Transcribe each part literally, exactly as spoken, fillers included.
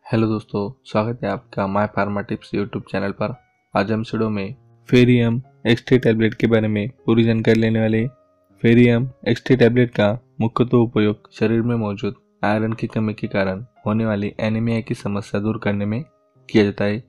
Hello दोस्तों, स्वागत है आपका my pharma tips YouTube channel पर। आज हम वीडियो में फेरियम एक्सटी टैबलेट के बारे में पूरी जानकारी लेने वाले। फेरियम एक्सटी टैबलेट का मुख्यतः उपयोग शरीर में मौजूद आयरन की कमी के कारण होने वाली एनीमिया की समस्या दूर करने में किया जाता है।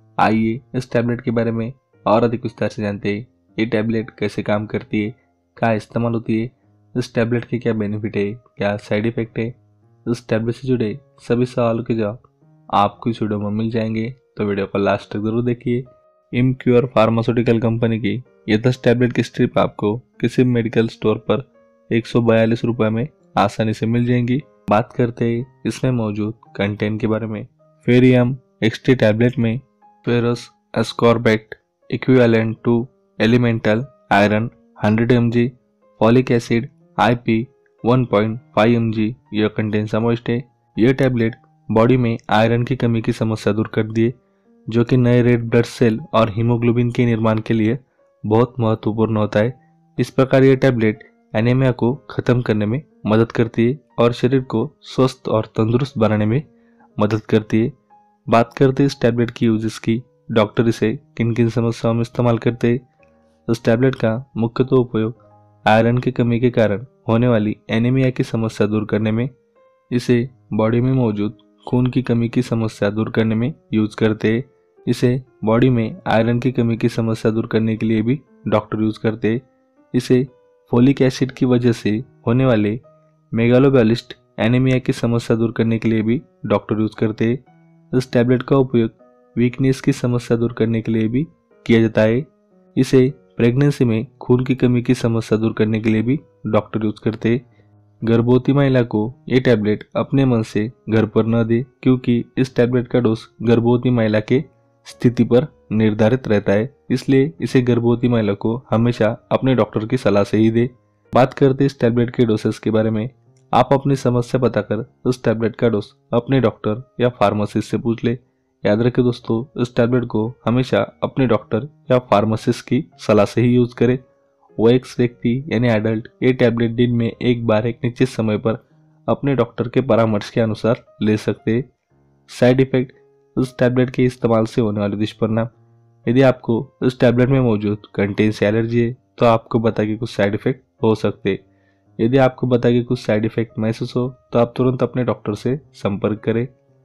आइए इस टैबलेट के बारे में और अधिक विस्तार से जानते हैं। ये टैबलेट कैसे काम करती है, क्या इस्तेमाल होती है, इस टैबलेट के क्या बेनिफिट है, क्या साइड इफेक्ट है। इस टैबलेट से जुड़े सभी सवालों के जवाब आपको इस वीडियो में मिल जाएंगे, तो वीडियो को लास्ट तक जरूर देखिए। इमक्योर फार्मास्यूटिकल कंपनी की ये दस टैबलेट की स्ट्रिप आपको किसी मेडिकल स्टोर पर एक सौ बयालीस रुपए में आसानी से मिल जाएंगी। बात करते हैं इसमें मौजूद कंटेंट के बारे में। फेरियम एक्सटी टैबलेट में ferrous ascorbate equivalent to elemental iron hundred M G, folic acid I P one point five M G यह कंटेंट समाविष्ट है। यह टैबलेट बॉडी में आयरन की कमी की समस्या दूर कर दिए, जो कि नए रेड ब्लड सेल और हीमोग्लोबिन के निर्माण के लिए बहुत महत्वपूर्ण होता है। इस प्रकार यह टैबलेट एनीमिया को खत्म करने में मदद करती है और शरीर को स्वस्थ और तंदुरुस्त बनाने में मदद करती है। बात करते हैं इस टैबलेट की यूजेस की, डॉक्टर इसे किन किन समस्याओं में इस्तेमाल करते हैं। इस टैबलेट का मुख्यतः उपयोग आयरन की कमी के कारण होने वाली एनीमिया की समस्या दूर करने में, इसे बॉडी में मौजूद खून की कमी की समस्या दूर करने में यूज करते हैं। इसे बॉडी में आयरन की कमी की समस्या दूर करने के लिए भी डॉक्टर यूज करते हैं। इसे फोलिक एसिड की वजह से होने वाले मेगालोबैलिस्ट एनीमिया की समस्या दूर करने के लिए भी डॉक्टर यूज करते हैं। इस टैबलेट का उपयोग वीकनेस की समस्या दूर करने के लिए भी किया जाता है। इसे प्रेगनेंसी में खून की कमी की समस्या दूर करने के लिए भी डॉक्टर यूज करते हैं। गर्भवती महिला को ये टैबलेट अपने मन से घर पर न दे, क्योंकि इस टैबलेट का डोज गर्भवती महिला के स्थिति पर निर्धारित रहता है, इसलिए इसे गर्भवती महिला को हमेशा अपने डॉक्टर की सलाह से ही दे। बात करते इस टैबलेट के डोसेस के बारे में। आप अपनी समस्या बताकर इस टैबलेट का डोज अपने डॉक्टर या फार्मासिस्ट से पूछ ले। याद रखें दोस्तों, इस टैबलेट को हमेशा अपने डॉक्टर या फार्मासिस्ट की सलाह से ही यूज करें। वयस्क व्यक्ति यानी एडल्ट ये टैबलेट दिन में एक बार एक निश्चित समय पर अपने डॉक्टर के परामर्श के अनुसार ले सकते हैं। साइड इफेक्ट, इस टैबलेट के इस्तेमाल से होने वाले दुष्परिणाम। यदि आपको इस टैबलेट में मौजूद कंटेंट से एलर्जी है, तो आपको बता के कुछ साइड इफेक्ट हो सकते हैं। यदि आपको बता के कुछ साइड इफेक्ट महसूस हो, तो आप तुरंत अपने डॉक्टर से संपर्क करें।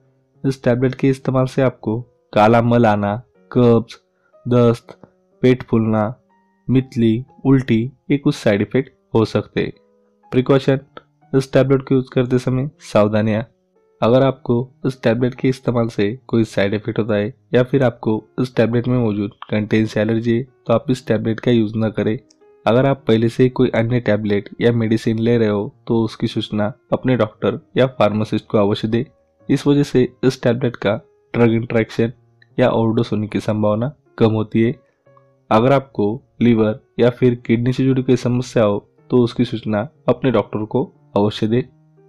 इस टैबलेट के इस्तेमाल से आपको काला मल आना, कब्ज, दस्त, पेट फूलना, मितली, उल्टी ये कुछ साइड इफेक्ट हो सकते हैं। प्रिकॉशन, इस टैबलेट को यूज करते समय सावधानियां। अगर आपको इस टैबलेट के इस्तेमाल से कोई साइड इफेक्ट होता है या फिर आपको इस टैबलेट में मौजूद कंटेंट से एलर्जी है, तो आप इस टैबलेट का यूज न करें। अगर आप पहले से कोई अन्य टैबलेट या मेडिसिन ले रहे हो, तो उसकी सूचना अपने डॉक्टर या फार्मासिस्ट को अवश्य दें। इस वजह से इस टैबलेट का ड्रग इंटरेक्शन या ओवरडोज होने की संभावना कम होती है। अगर आपको लीवर या फिर किडनी से जुड़ी कोई समस्या हो, तो उसकी सूचना अपने डॉक्टर को अवश्य दें।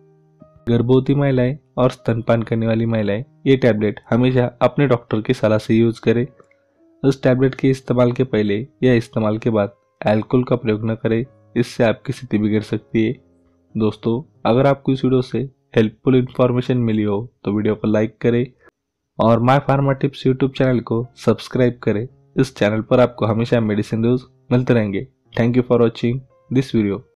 गर्भवती महिलाएं और स्तनपान करने वाली महिलाएं ये टैबलेट हमेशा अपने डॉक्टर की सलाह से यूज करें। इस टैबलेट के इस्तेमाल के पहले या इस्तेमाल के बाद अल्कोहल का प्रयोग न करें, इससे आपकी स्थिति बिगड़ सकती है। दोस्तों, अगर आपको इस वीडियो से हेल्पफुल इंफॉर्मेशन मिली हो, तो वीडियो को लाइक करें और my pharma tips YouTube channel को सब्सक्राइब करें। इस चैनल पर आपको हमेशा मेडिसिन न्यूज मिलते रहेंगे। Thank you for watching this video.